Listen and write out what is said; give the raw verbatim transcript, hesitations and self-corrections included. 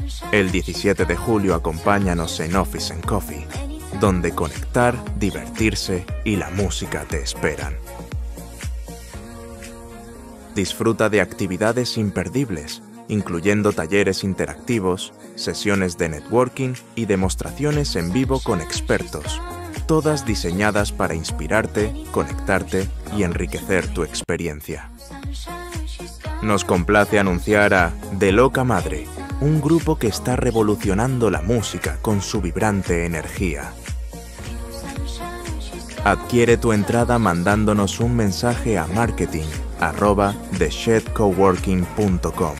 El diecisiete de julio acompáñanos en Office and Coffee, donde conectar, divertirse y la música te esperan. Disfruta de actividades imperdibles, incluyendo talleres interactivos, sesiones de networking y demostraciones en vivo con expertos, todas diseñadas para inspirarte, conectarte y enriquecer tu experiencia. Nos complace anunciar a De Loca Madre, un grupo que está revolucionando la música con su vibrante energía. Adquiere tu entrada mandándonos un mensaje a marketing arroba the shed coworking punto com.